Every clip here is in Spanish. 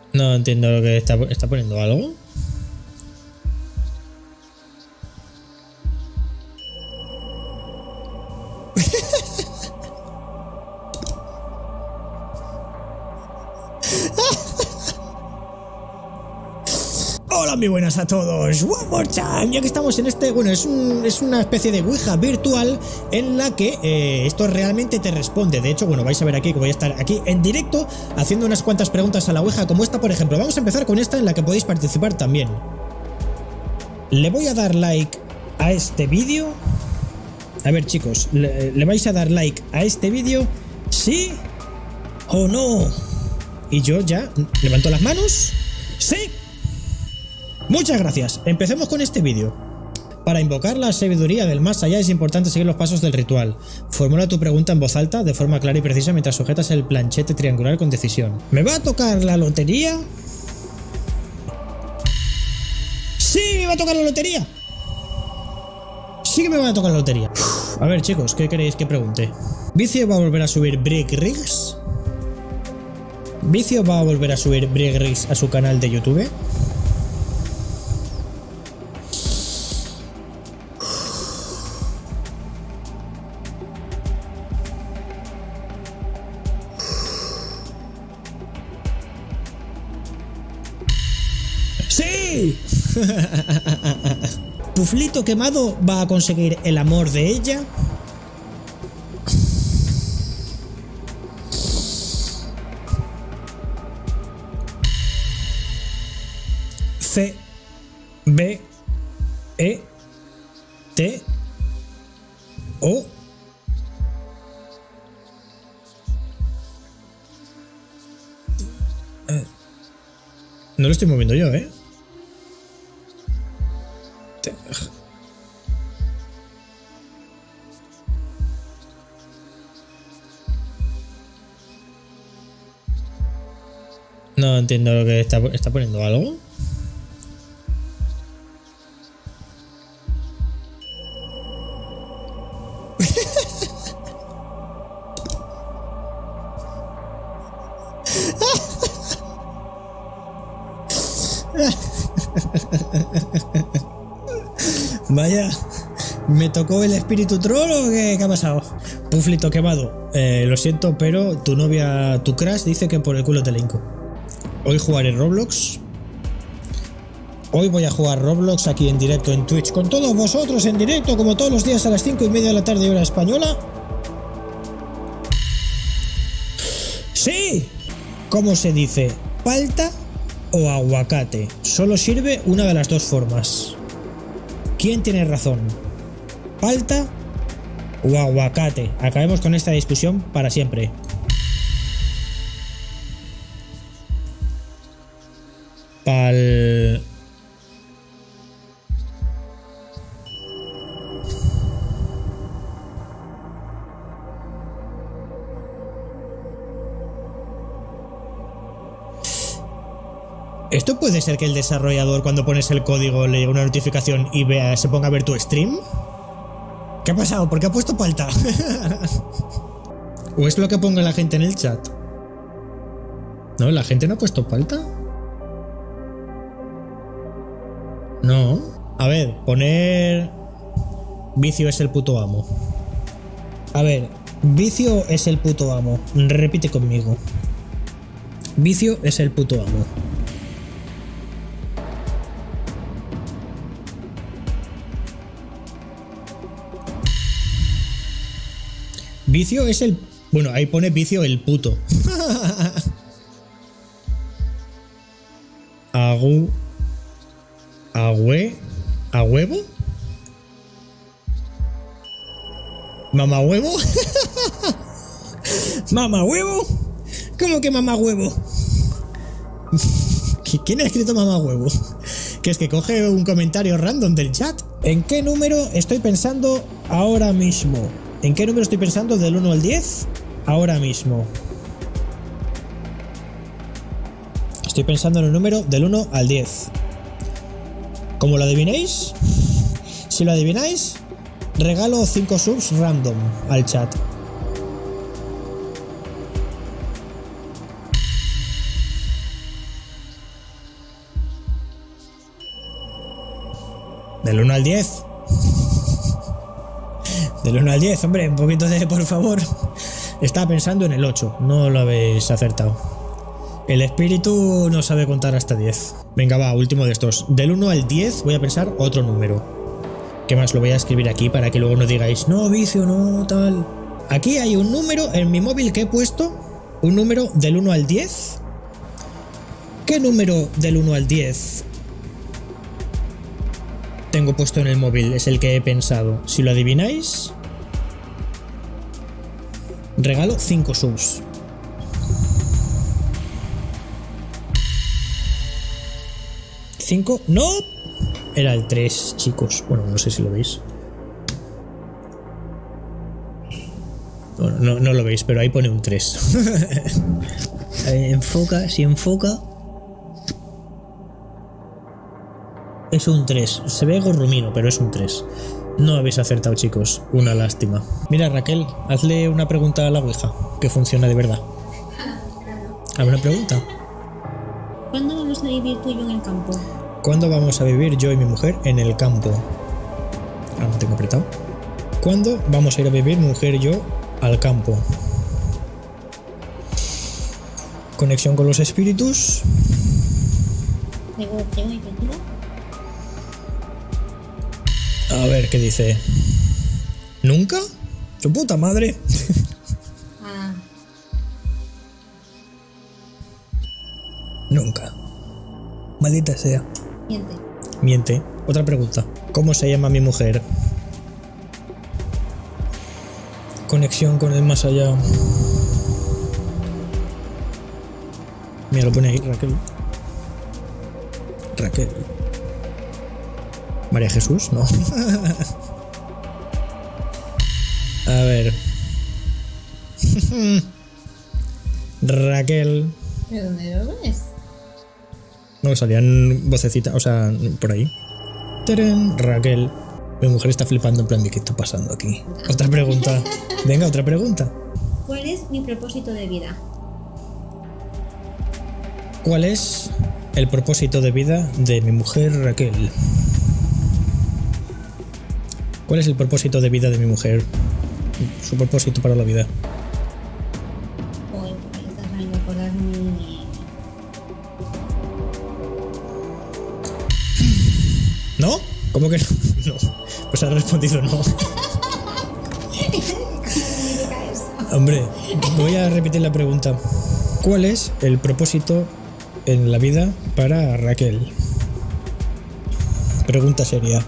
No entiendo lo que está poniendo algo. Hola, muy buenas a todos. One more time. Ya que estamos en este, bueno, es una especie de Ouija virtual en la que esto realmente te responde. De hecho, bueno, vais a ver aquí que voy a estar aquí en directo haciendo unas cuantas preguntas a la Ouija como esta, por ejemplo. Vamos a empezar con esta en la que podéis participar también. Le voy a dar like a este vídeo. A ver, chicos, ¿le vais a dar like a este vídeo? ¿Sí o no? Y yo ya levanto las manos. ¡Sí! Muchas gracias. Empecemos con este vídeo. Para invocar la sabiduría del más allá es importante seguir los pasos del ritual. Formula tu pregunta en voz alta, de forma clara y precisa, mientras sujetas el planchete triangular con decisión. ¿Me va a tocar la lotería? ¡Sí, me va a tocar la lotería! Sí que me va a tocar la lotería. A ver, chicos, ¿qué queréis que pregunte? ¿Vicio va a volver a subir Brick Rigs? ¿Vicio va a volver a subir Brick Rigs a su canal de YouTube? ¡Sí! ¿Puflito quemado va a conseguir el amor de ella? C, B, E, T, O. No lo estoy moviendo yo, ¿eh? No entiendo lo que está poniendo algo. Vaya, ¿me tocó el espíritu troll o qué ha pasado? Puflito quemado, lo siento, pero tu novia, tu crush, dice que por el culo te la hinco. Hoy jugaré Roblox. Hoy voy a jugar Roblox aquí en directo en Twitch con todos vosotros en directo, como todos los días a las 5:30 de la tarde, hora española. ¡Sí! ¿Cómo se dice? ¿Palta o aguacate? Solo sirve una de las dos formas. ¿Quién tiene razón? ¿Palta o aguacate? Acabemos con esta discusión para siempre. ¿Esto puede ser que el desarrollador, cuando pones el código, le llegue una notificación y se ponga a ver tu stream? ¿Qué ha pasado? ¿Por qué ha puesto palta? ¿O es lo que ponga la gente en el chat? ¿No? ¿La gente no ha puesto palta? No. A ver, poner... Vicio es el puto amo. A ver, Vicio es el puto amo. Repite conmigo. Vicio es el puto amo. Vicio es el... Bueno, ahí pone Vicio el puto. ¿A huevo? ¿Mamá huevo? ¿Mamá huevo? ¿Cómo que mamá huevo? ¿Quién ha escrito mamá huevo? Que es que coge un comentario random del chat. ¿En qué número estoy pensando ahora mismo? ¿En qué número estoy pensando del 1 al 10? Ahora mismo. Estoy pensando en el número del 1 al 10. ¿Cómo lo adivinéis? Si lo adivináis, regalo 5 subs random al chat. Del 1 al 10. Del 1 al 10, hombre, un poquito de por favor. Estaba pensando en el 8, no lo habéis acertado. El espíritu no sabe contar hasta 10. Venga, va, último de estos. Del 1 al 10 voy a pensar otro número. ¿Qué más? Lo voy a escribir aquí para que luego no digáis, no, vicio, no, tal. Aquí hay un número en mi móvil que he puesto, un número del 1 al 10. ¿Qué número del 1 al 10 tengo puesto en el móvil? Es el que he pensado. Si lo adivináis, regalo 5 subs. ¿5? ¡No! Era el 3, chicos. Bueno, no sé si lo veis. Bueno, no lo veis, pero ahí pone un 3. Enfoca, si enfoca. Es un 3. Se ve gorrumino, pero es un 3. No habéis acertado, chicos. Una lástima. Mira, Raquel, hazle una pregunta a la Ouija, que funciona de verdad. ¿Alguna pregunta? ¿Cuándo vamos a vivir tú y yo en el campo? ¿Cuándo vamos a vivir yo y mi mujer en el campo? Ah, no tengo apretado. ¿Cuándo vamos a ir a vivir mi mujer y yo al campo? Conexión con los espíritus. ¿Tengo opción y título? A ver qué dice. ¿Nunca? ¡Su puta madre! Ah, Nunca. Maldita sea. miente. Miente. Otra pregunta. ¿Cómo se llama mi mujer? Conexión con el más allá. Mira, lo pone ahí, Raquel. Raquel. María Jesús, no. A ver. Raquel. ¿De dónde lo ves? No, salían vocecitas, o sea, por ahí. ¡Tarán! Raquel. Mi mujer está flipando en plan de ¿qué está pasando aquí? Otra pregunta. Venga, otra pregunta. ¿Cuál es mi propósito de vida? ¿Cuál es el propósito de vida de mi mujer Raquel? ¿Cuál es el propósito de vida de mi mujer? Su propósito para la vida. Hoy estás tratando de acordarme. ¿No? ¿Cómo que no? No. Pues ha respondido no. Hombre, voy a repetir la pregunta. ¿Cuál es el propósito en la vida para Raquel? Pregunta seria.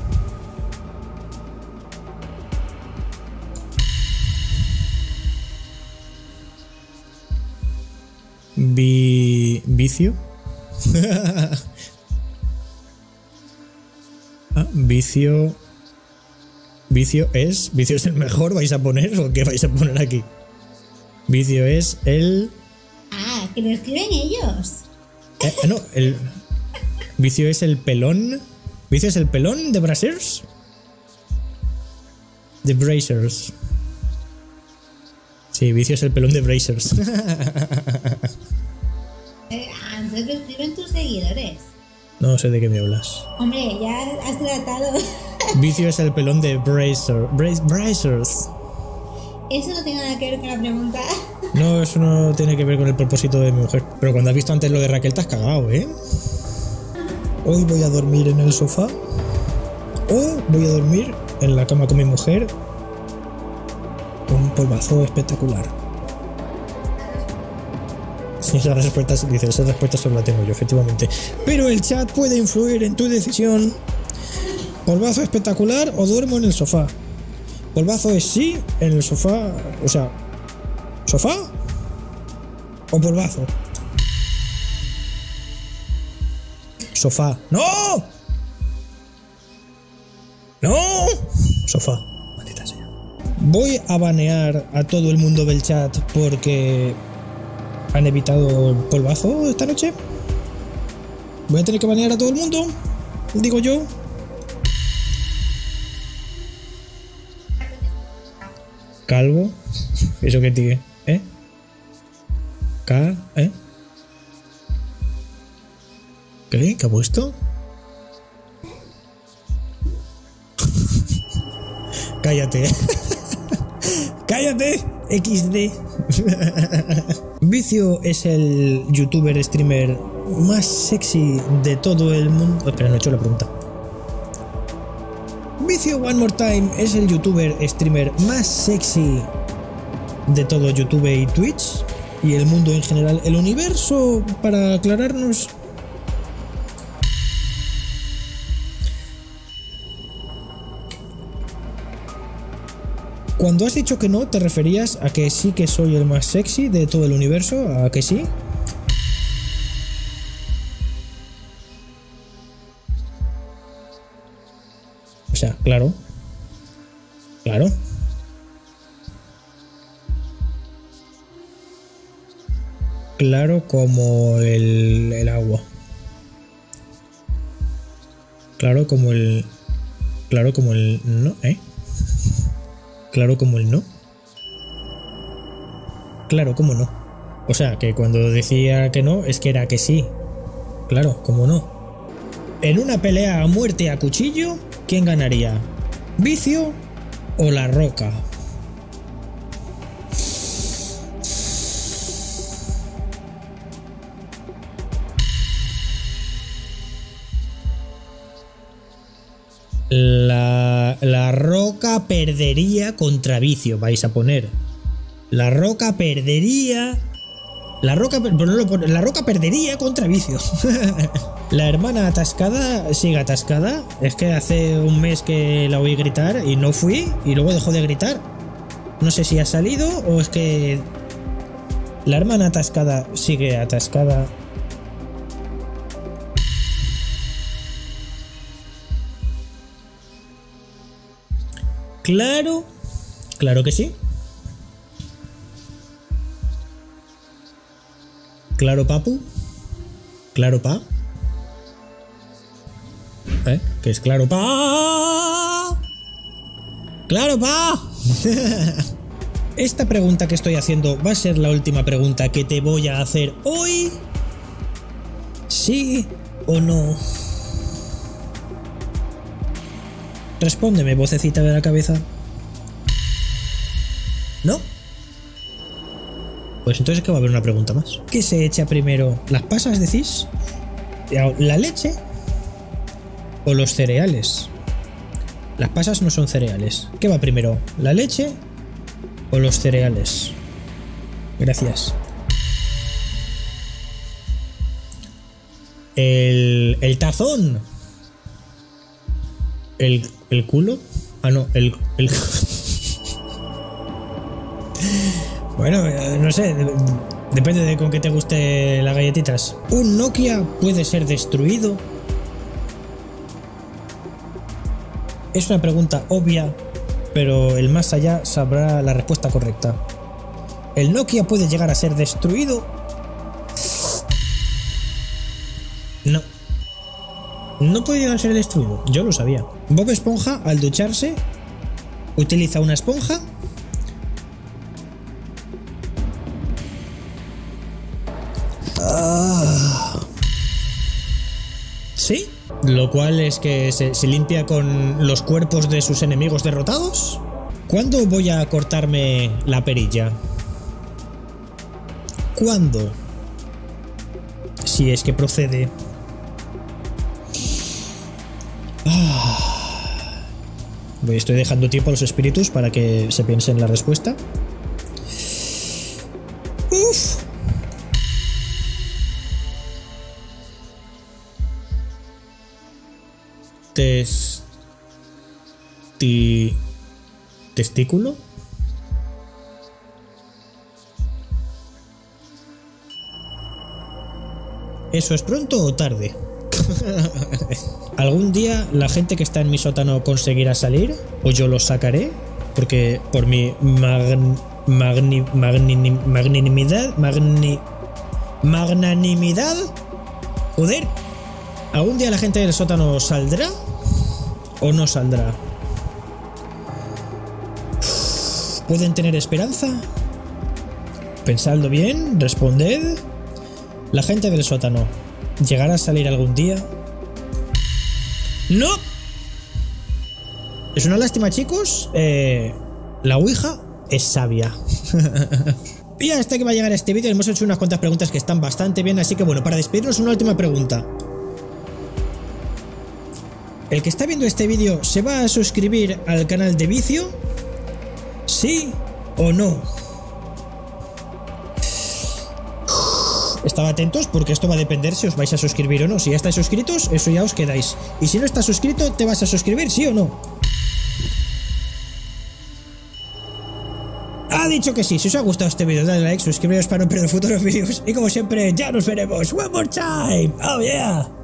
¿Vicio? Ah, vicio. ¿Vicio es el mejor? ¿Vais a poner o qué vais a poner aquí? Vicio es el... Ah, que lo escriben ellos. No, el... Vicio es el pelón. ¿Vicio es el pelón de Brazzers? De Brazzers. Sí, Vicio es el pelón de Brazzers. Entonces lo escriben tus seguidores. No sé de qué me hablas. Hombre, ya has tratado. Vicio es el pelón de Brazzers. Eso no tiene nada que ver con la pregunta. No, eso no tiene que ver con el propósito de mi mujer. Pero cuando has visto antes lo de Raquel te has cagado, ¿eh? Hoy voy a dormir en el sofá. O voy a dormir en la cama con mi mujer. Con un polvazo espectacular. Sí, esa respuesta solo la tengo yo, efectivamente. Pero el chat puede influir en tu decisión. Polvazo espectacular o duermo en el sofá. Polvazo es sí, en el sofá. O sea, ¿sofá? ¿O polvazo? Sofá. ¡No! ¡No! Sofá. Maldita sea. Voy a banear a todo el mundo del chat porque han evitado el polvazo esta noche. Voy a tener que banear a todo el mundo, digo yo. Calvo. ¿Eso qué tiene? ¿Eh? ¿Eh? ¿Qué? ¿Qué ha puesto? Cállate. Cállate, XD. Vicio es el youtuber streamer más sexy de todo el mundo. Espera, no he hecho la pregunta. Vicio One More Time es el youtuber streamer más sexy de todo YouTube y Twitch y el mundo en general. El universo, para aclararnos. Cuando has dicho que no, ¿te referías a que sí que soy el más sexy de todo el universo? ¿A que sí? O sea, claro. Claro. Claro como el agua. Claro como el... Claro como el... No, ¿eh? Claro como el no. Claro como no. O sea, que cuando decía que no, es que era que sí. Claro, como no. En una pelea a muerte a cuchillo, ¿quién ganaría? ¿Vicio o La Roca? La Roca perdería contra Vicio, vais a poner. La Roca perdería. La Roca perdería contra Vicio. La hermana atascada sigue atascada. Es que hace un mes que la oí gritar y no fui y luego dejó de gritar. No sé si ha salido o es que la hermana atascada sigue atascada. Claro, claro que sí. Claro, papu. Claro, pa. ¿Qué es claro, pa? Claro, pa. Esta pregunta que estoy haciendo va a ser la última pregunta que te voy a hacer hoy. ¿Sí o no? Respóndeme, vocecita de la cabeza. ¿No? Pues entonces que va a haber una pregunta más. ¿Qué se echa primero? ¿Las pasas, decís? ¿La leche? ¿O los cereales? Las pasas no son cereales. ¿Qué va primero? ¿La leche o los cereales? Gracias. El tazón. ¿El culo? Ah, no, el... Bueno, no sé, depende de con qué te guste las galletitas. ¿Un Nokia puede ser destruido? Es una pregunta obvia, pero el más allá sabrá la respuesta correcta. ¿El Nokia puede llegar a ser destruido? No. No puede llegar a ser destruido, yo lo sabía. Bob Esponja, al ducharse, utiliza una esponja. ¿Sí? Lo cual es que se limpia con los cuerpos de sus enemigos derrotados. ¿Cuándo voy a cortarme la perilla? ¿Cuándo? Si es que procede. Estoy dejando tiempo a los espíritus para que se piensen la respuesta. Uf. ¿Testículo? ¿Eso es pronto o tarde? ¿Algún día la gente que está en mi sótano conseguirá salir? ¿O yo los sacaré? Porque por mi magnanimidad, joder, ¿algún día la gente del sótano saldrá? ¿O no saldrá? ¿Pueden tener esperanza? Pensadlo bien, responded. La gente del sótano, ¿llegará a salir algún día? ¡No! Es una lástima, chicos. La Ouija es sabia. Y hasta que va a llegar este vídeo hemos hecho unas cuantas preguntas que están bastante bien, así que bueno, para despedirnos una última pregunta. ¿El que está viendo este vídeo se va a suscribir al canal de Vicio? ¿Sí o no? Estad atentos porque esto va a depender si os vais a suscribir o no. Si ya estáis suscritos, eso ya os quedáis. Y si no estás suscrito, ¿te vas a suscribir, sí o no? Ha dicho que sí. Si os ha gustado este vídeo, dale like, suscribiros para no perder futuros vídeos. Y como siempre, ya nos veremos. One more time. Oh yeah.